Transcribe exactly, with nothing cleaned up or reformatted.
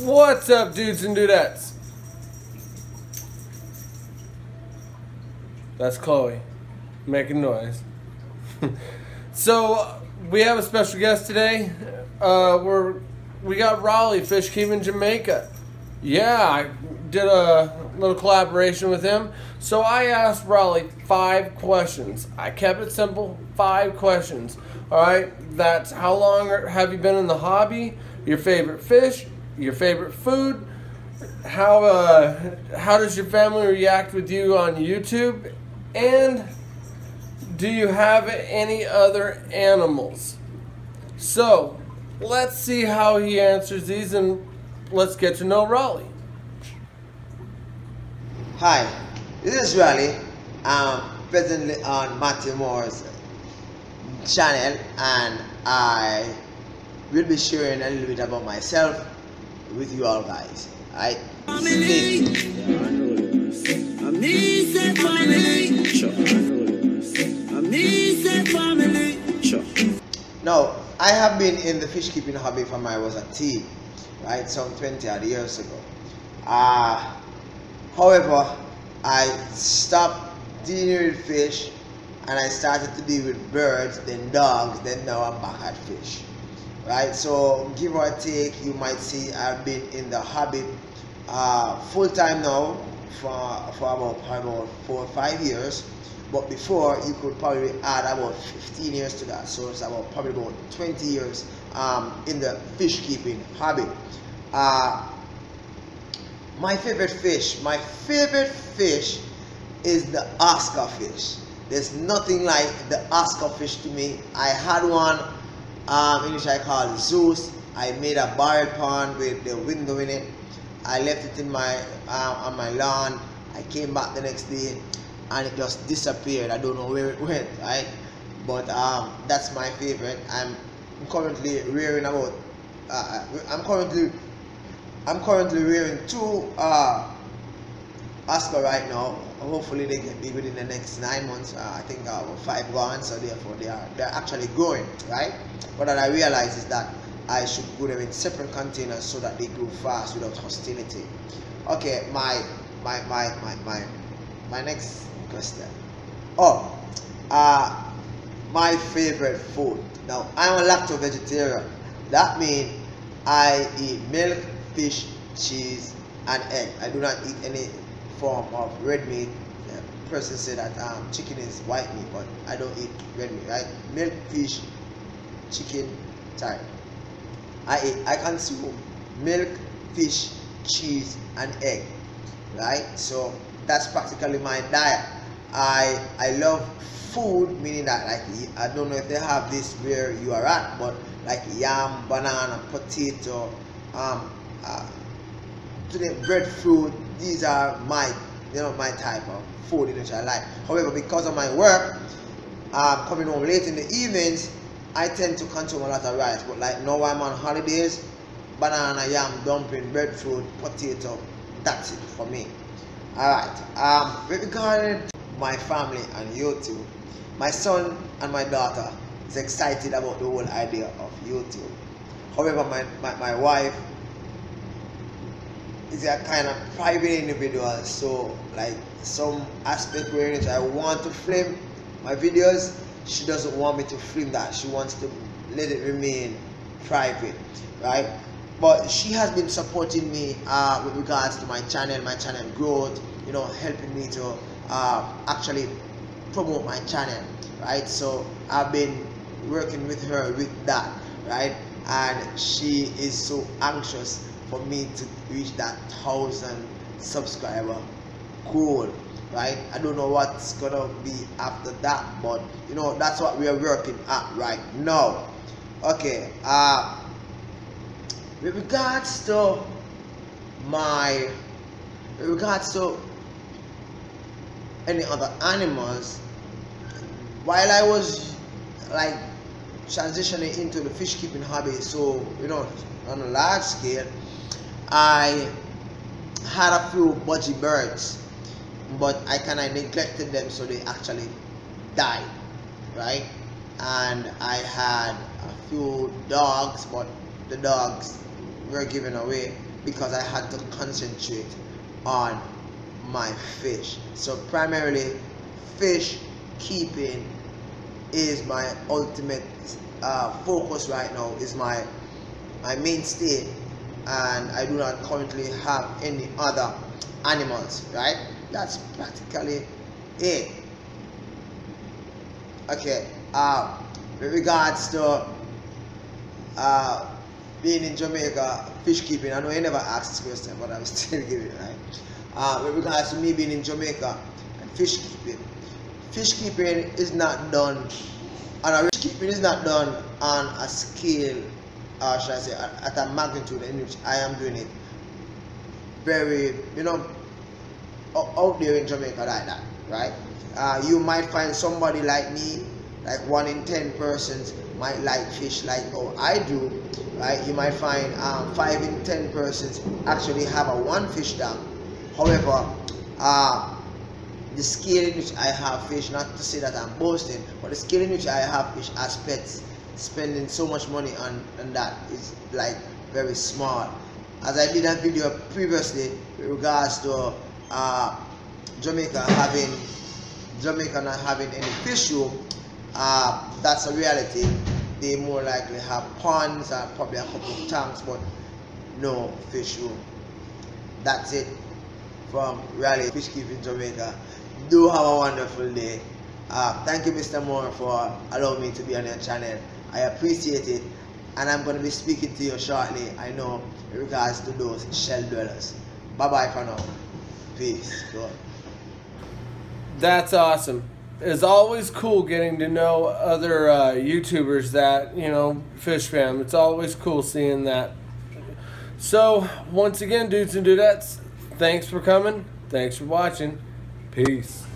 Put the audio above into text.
What's up, dudes and dudettes? That's Chloe making noise. So we have a special guest today. Uh, we're we got Raleigh Fishfam in Jamaica. Yeah, I did a little collaboration with him. So I asked Raleigh five questions. I kept it simple. Five questions. All right. That's how long have you been in the hobby? Your favorite fish. Your favorite food. How uh, how does your family react with you on YouTube? And do you have any other animals? So let's see how he answers these, and let's get to know Raleigh. Hi, this is Raleigh. I'm presently on Matthew Moore's channel, and I will be sharing a little bit about myself with you all guys. Alright? Family. Now, I have been in the fish keeping hobby from I was a teen, right? Some twenty odd years ago. Uh, however, I stopped dealing with fish and I started to deal with birds, then dogs, then now I'm back at fish. Right, so give or take, you might see I've been in the hobby uh, full time now for, for about, about four or five years. But before, you could probably add about fifteen years to that, so it's about probably about twenty years um, in the fish keeping hobby. Uh, my favorite fish, my favorite fish is the Oscar fish. There's nothing like the Oscar fish to me. I had one. Um, in which I call Zeus. I made a barrel pond with the window in it. I left it in my uh, on my lawn. I came back the next day and it just disappeared. I don't know where it went, right? But um, that's my favorite. I'm currently rearing about. Uh, I'm currently I'm currently rearing two uh, Oscar right now. Hopefully they can be within the next nine months. Uh, I think uh, five gone, so therefore they are they're actually growing, right? What that I realize is that I should put them in separate containers so that they grow fast without hostility. Okay, my my my my my my next question. Oh, uh, my favorite food. Now I'm a lacto vegetarian. That means I eat milk, fish, cheese, and egg. I do not eat any form of red meat. The person said that um, chicken is white meat, but I don't eat red meat, right? Milk, fish, chicken, sorry. I eat, I consume milk, fish, cheese, and egg, right? So that's practically my diet. I I love food, meaning that like I don't know if they have this where you are at, but like yam, banana, potato, um, uh, breadfruit. These are my, you know, my type of food in which I like. However, because of my work, um, coming home late in the evenings, I tend to consume a lot of rice. But like now I'm on holidays, banana, yam, dumpling, breadfruit, potato, that's it for me. Alright, um, with regard to my family and YouTube, my son and my daughter is excited about the whole idea of YouTube. However, my, my, my wife is a kind of private individual, so like some aspect where I want to film my videos, she doesn't want me to film that. She wants to let it remain private, right? But she has been supporting me uh, with regards to my channel, my channel growth, you know, helping me to uh, actually promote my channel, right? So I've been working with her with that, right? And she is so anxious for me to reach that thousand subscriber goal, right? I don't know what's gonna be after that, but you know, that's what we are working at right now. Okay, uh with regards to my with regards to any other animals, while I was like transitioning into the fish keeping hobby, so you know, on a large scale, I had a few budgie birds, but I kind of neglected them, so they actually died, right? And I had a few dogs, but the dogs were given away because I had to concentrate on my fish. So primarily fish keeping is my ultimate uh, focus right now, is my my mainstay, and I do not currently have any other animals, right? That's practically it. Okay, uh, with regards to uh, being in Jamaica, fish keeping, I know you never asked this question, but I'm still giving it, right? Uh, with regards to me being in Jamaica and fish keeping, fish keeping is not done, and fish keeping is not done on a scale, or should I say, at a magnitude in which I am doing it very, you know, out there in Jamaica like that, right? Uh, you might find somebody like me, like one in ten persons might like fish like oh I do, right? You might find um, five in ten persons actually have a one fish tank. However, uh, the scale in which I have fish, not to say that I'm boasting, but the scale in which I have fish as pets, spending so much money on, on that is like very small. As I did a video previously with regards to uh, Jamaica having Jamaica not having any fish room, uh, that's a reality. They more likely have ponds and probably a couple of tanks, but no fish room. That's it from Raleigh Fish Keeping Jamaica. Do have a wonderful day. Uh, thank you, Mister Moore, for allowing me to be on your channel. I appreciate it, and I'm going to be speaking to you shortly, I know, in regards to those shell dwellers. Bye bye for now. Peace. Go. That's awesome. It's always cool getting to know other uh, YouTubers that, you know, Fishfam. It's always cool seeing that. So, once again, dudes and dudettes, thanks for coming. Thanks for watching. Peace.